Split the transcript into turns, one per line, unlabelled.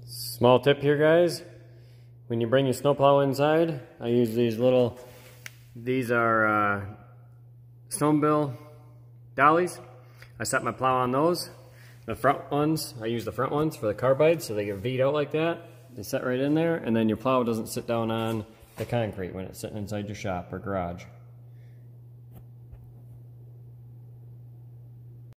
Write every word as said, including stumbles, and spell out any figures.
Small tip here, guys. When you bring your snowplow inside, I use these little, these are uh, snowmobile dollies. I set my plow on those. The front ones, I use the front ones for the carbide so they get V'd out like that. They set right in there, and then your plow doesn't sit down on the concrete when it's sitting inside your shop or garage.